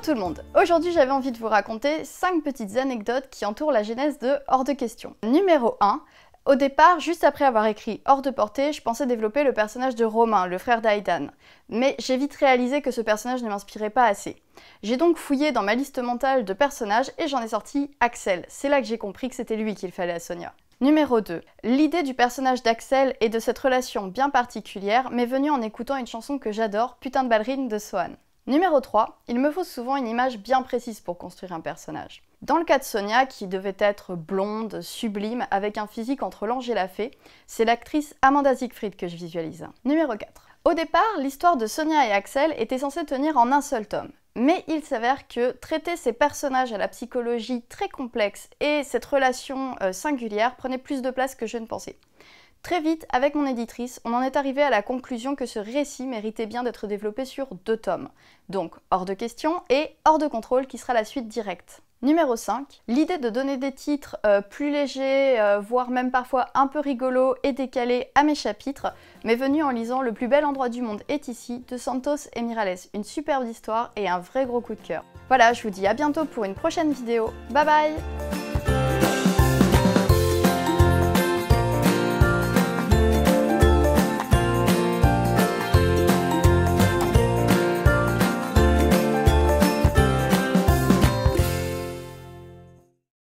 tout le monde, aujourd'hui j'avais envie de vous raconter 5 petites anecdotes qui entourent la genèse de Hors de question. Numéro 1. Au départ, juste après avoir écrit Hors de portée, je pensais développer le personnage de Romain, le frère d'Aidan. Mais j'ai vite réalisé que ce personnage ne m'inspirait pas assez. J'ai donc fouillé dans ma liste mentale de personnages et j'en ai sorti Axel. C'est là que j'ai compris que c'était lui qu'il fallait à Sonia. Numéro 2. L'idée du personnage d'Axel et de cette relation bien particulière m'est venue en écoutant une chanson que j'adore, Putain de ballerine de Swan. Numéro 3. Il me faut souvent une image bien précise pour construire un personnage. Dans le cas de Sonia, qui devait être blonde, sublime, avec un physique entre l'ange et la fée, c'est l'actrice Amanda Siegfried que je visualise. Numéro 4. Au départ, l'histoire de Sonia et Axel était censée tenir en un seul tome. Mais il s'avère que traiter ces personnages à la psychologie très complexe et cette relation singulière prenait plus de place que je ne pensais. Très vite, avec mon éditrice, on en est arrivé à la conclusion que ce récit méritait bien d'être développé sur 2 tomes. Donc, Hors de question et Hors de contrôle qui sera la suite directe. Numéro 5. L'idée de donner des titres plus légers, voire même parfois un peu rigolos et décalés à mes chapitres, m'est venue en lisant Le plus bel endroit du monde est ici de Santos et Miralles. Une superbe histoire et un vrai gros coup de cœur. Voilà, je vous dis à bientôt pour une prochaine vidéo. Bye bye!